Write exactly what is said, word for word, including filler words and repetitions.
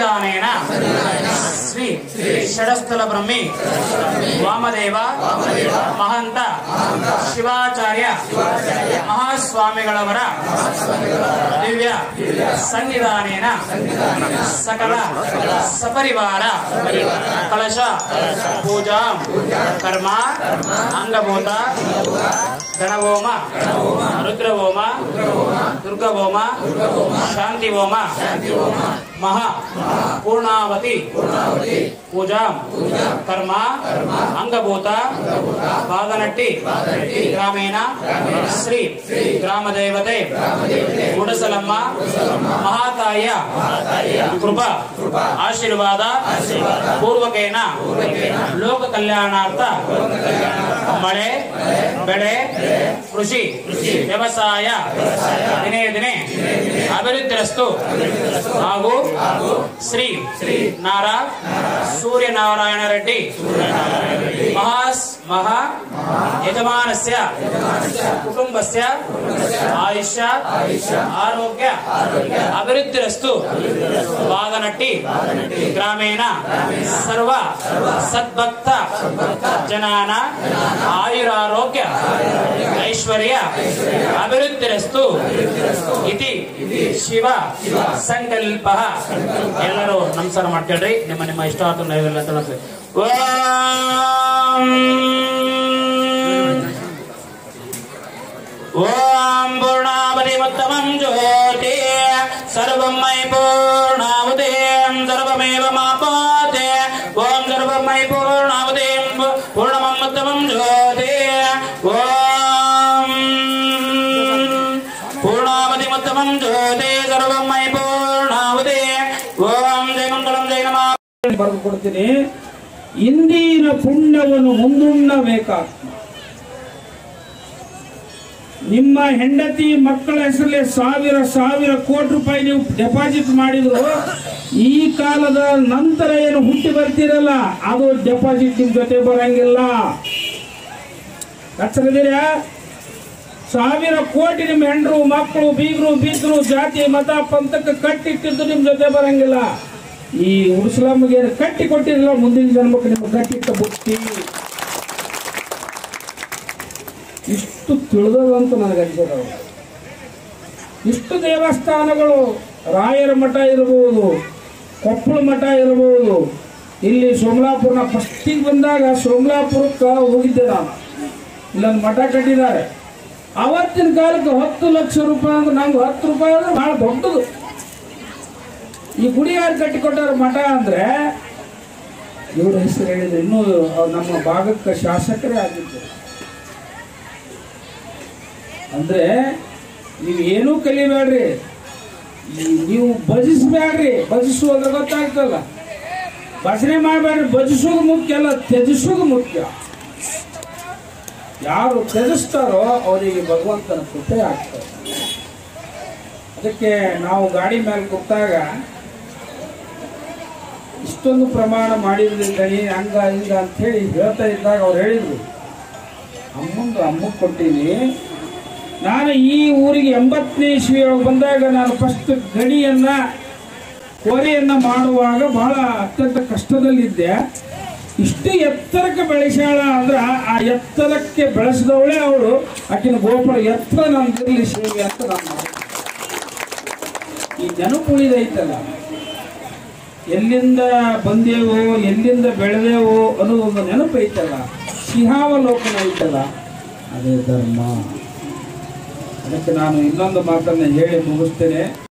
ಸನ್ನಿಧಾನೇನ ಶ್ರೀ ಷಡಸ್ಥಲ ಬ್ರಹ್ಮಿ ವಾಮದೇವ ಮಹಂತ ಶಿವಾಚಾರ್ಯ ಮಹಾಸ್ವಾಮಿಗಳವರ ದಿವ್ಯ ಸನ್ನಿಧಾನೇನ ಸಕಲ ಸಪರಿವಾರ ಕಳಶ ಪೂಜಾ ಕರ್ಮ ಅಂಗಭೂತ ಗಣಹೋಮ ರುದ್ರಹೋಮ ದುರ್ಗಹೋಮ ಶಾಂತಿ ಹೋಮ ಮಹಾ ಪೂರ್ಣಾವತಿ ಪೂಜಾ ಕರ್ಮ ಅಂಗಭೂತ ಬಾಗನಟ್ಟಿ ಗ್ರಾಮೀಣ ಶ್ರೀ ಗ್ರಾಮ ದೇವತೆ ಗುಡಸಲಮ್ಮ ಮಹಾತಾಯಿಯ ಕೃಪಾ ಆಶೀರ್ವಾದ ಪೂರ್ವಕೇನ ಲೋಕ ಕಲ್ಯಾಣಾರ್ಥ ಮಳೆ ಬೆಳೆ ಕೃಷಿ ವ್ಯವಸಾಯ ದಿನೇ ದಿನೇ ಅಭಿವೃದ್ಧಿರಸ್ತು ಹಾಗೂ ಶ್ರೀ ನಾರಾ ಸೂರ್ಯನಾರಾಯಣ ರೆಡ್ಡಿ ಮಹಾಸ್ ಮಹಾ ಯಜಮಾನಸ್ಯ ಕುಟುಂಬಸ್ಯ ಆಯುಷ್ಯ ಆರೋಗ್ಯ ಅಭಿವೃದ್ಧಿರಸ್ತು ಬಾಗನಟ್ಟಿ ಗ್ರಾಮೀಣ ಸರ್ವ ಸದ್ಭಕ್ತ ಜನಾನ ಆಯುರಾರೋಗ್ಯ ಐಶ್ವರ್ಯ ಅಭಿವೃದ್ಧಿರಸ್ತು ಇತಿ ಶಿವ ಸಂಕಲ್ಪ. ಎಲ್ಲರೂ ನಮಸ್ಕಾರ ಮಾಡ್ಕೊಳ್ರಿ. ನಿಮ್ಮ ನಿಮ್ಮ ಇಷ್ಟವಾದ ನೈವೇದ್ಯ ತಿಳಿಸಿ. ಓಂ ಪೂರ್ಣಾವತಿ ಉತ್ತಮಂ ಜ್ಯೋತಿ ಸರ್ವಂ ಮೈ ಪೂರ್ಣಾವತಿ ಸರ್ವಮೇವ ಮಾಪೋತೆ. ಓಂ ಸರ್ವಂ ಮೈ ಪೂರ್ಣಾವತಿ ಪೂರ್ಣಮಂ ಉತ್ತಮಂ ಜ್ಯೋತಿ. ಓಂ ಪೂರ್ಣಾವತಿ ಉತ್ತಮಂ ಜ್ಯೋತಿ ಸರ್ವಂ ಮೈ ಪೂರ್ಣಾವತಿ. ಓಂ ಜೈ ಮಂಗಳಂ ಜೈ ನಮಃ. ಬರೆದು ಕೊಡ್ತೀನಿ. ಇಂದಿನ ಪುಣ್ಯವನ್ನು ಮುಂದುಣ್ಣಬೇಕಾಗ್ತದೆ. ನಿಮ್ಮ ಹೆಂಡತಿ ಮಕ್ಕಳ ಹೆಸರಲ್ಲಿ ಸಾವಿರ ಸಾವಿರ ಕೋಟಿ ರೂಪಾಯಿ ನೀವು ಡೆಪಾಸಿಟ್ ಮಾಡಿದ್ರು, ಈ ಕಾಲದ ನಂತರ ಏನು ಹುಟ್ಟಿ ಬರ್ತೀರಲ್ಲ ಅದು ಡೆಪಾಸಿಟ್ ನಿಮ್ ಜೊತೆ ಬರಂಗಿಲ್ಲ. ಕಚ್ಚರಿದ್ದೀರಾ? ಸಾವಿರ ಕೋಟಿ ನಿಮ್ಮ ಹೆಂಡ್ರು ಮಕ್ಕಳು ಬೀಗರು ಬೀಗರು ಜಾತಿ ಮತ ಪಂಥಕ್ಕೆ ಕಟ್ಟಿಟ್ಟಿದ್ದು ನಿಮ್ ಜೊತೆ ಬರಂಗಿಲ್ಲ. ಈ ಉರ್ಸ್ಲಾಮ್ಗೆ ಕಟ್ಟಿ ಕೊಟ್ಟಿರಲ್ಲ, ಮುಂದಿನ ಜನ್ಮಕ್ಕೆ ನಿಮ್ಗೆ ಕಟ್ಟಿಟ್ಟ ಬುತ್ತಿ. ಇಷ್ಟು ತಿಳಿದಂತ ನನಗೆ ಅನಿಸೋದು. ಇಷ್ಟು ದೇವಸ್ಥಾನಗಳು, ರಾಯರ ಮಠ ಇರಬಹುದು, ಕೊಪ್ಪಳ ಮಠ ಇರಬಹುದು. ಇಲ್ಲಿ ಸೋಮಲಾಪುರನ ಫಸ್ಟಿಗೆ ಬಂದಾಗ ಸೋಮಲಾಪುರಕ್ಕೆ ಹೋಗಿದ್ದೆ ನಾನು. ಇಲ್ಲೊಂದು ಮಠ ಕಟ್ಟಿದ್ದಾರೆ. ಅವತ್ತಿನ ಕಾಲಕ್ಕೆ ಹತ್ತು ಲಕ್ಷ ರೂಪಾಯಿ ಅಂದ್ರೆ ನಮ್ಗೆ ಹತ್ತು ರೂಪಾಯಿ ಅಂದ್ರೆ ಬಹಳ ದೊಡ್ಡದು. ಈ ಗುಡಿ ಯಾರು ಕಟ್ಟಿಕೊಟ್ಟಾರ ಮಠ ಅಂದ್ರೆ ಇವ್ರ ಹೆಸರು ಹೇಳಿದ್ರು. ಇನ್ನೂ ನಮ್ಮ ಭಾಗಕ್ಕೆ ಶಾಸಕರೇ ಆಗಿದ್ದರು. ಅಂದ್ರೆ ನೀವು ಏನೂ ಕಲಿಬೇಡ್ರಿ, ನೀವು ಭಜಿಸ್ಬೇಡ್ರಿ. ಭಜಿಸುವುದ್ರ ಗೊತ್ತಾಗ್ತಲ್ಲ. ಭಜನೆ ಮಾಡಬೇಡ್ರಿ. ಭಜಿಸೋದು ಮುಖ್ಯ ಅಲ್ಲ, ತ್ಯಜಿಸೋದು ಮುಖ್ಯ. ಯಾರು ತ್ಯಜಿಸ್ತಾರೋ ಅವರಿಗೆ ಭಗವಂತನ ಕೃಪೆ ಆಗ್ತದೆ. ಅದಕ್ಕೆ ನಾವು ಗಾಡಿ ಮೇಲೆ ಕೂತಾಗ ಇಷ್ಟೊಂದು ಪ್ರಮಾಣ ಮಾಡಿದ್ರಿಂದ ಹಂಗ ಹಿಂಗ ಅಂತ ಹೇಳಿ ಹೇಳ್ತಾ ಇದ್ದಾಗ ಅವ್ರು ಹೇಳಿದ್ರು, ಅಮ್ಮಂದು ಅಮ್ಮಕ್ಕೆ ಕೊಟ್ಟೀನಿ. ನಾನು ಈ ಊರಿಗೆ ಎಂಬತ್ತನೇ ಇಸ್ವಿಯೊಳಗೆ ಬಂದಾಗ ನಾನು ಫಸ್ಟ್ ಗಣಿಯನ್ನ ಕೋರೆಯನ್ನ ಮಾಡುವಾಗ ಬಹಳ ಅತ್ಯಂತ ಕಷ್ಟದಲ್ಲಿದ್ದೆ. ಇಷ್ಟು ಎತ್ತರಕ್ಕೆ ಬೆಳೆಸಾಳ ಅಂದ್ರೆ ಆ ಎತ್ತರಕ್ಕೆ ಬೆಳೆಸಿದವಳೇ ಅವಳು. ಆಕಿನ ಗೋಪುರ ಎತ್ತರ ನಮ್ದಿರ್ಲಿ ಸೇವೆ ಅಂತ ನಾನು ಈ ನೆನಪು ಉಳಿದೈತಲ್ಲ. ಎಲ್ಲಿಂದ ಬಂದೇವೋ ಎಲ್ಲಿಂದ ಬೆಳೆದೇವೋ ಅನ್ನೋದು ಒಂದು ನೆನಪು ಐತಲ್ಲ, ಸಿಂಹಾವಲೋಕನ ಐತಲ್ಲ, ಅದೇ ಧರ್ಮ. ಅದಕ್ಕೆ ನಾನು ಇನ್ನೊಂದು ಮಾತನ್ನು ಹೇಳಿ ಮುಗಿಸ್ತೇನೆ.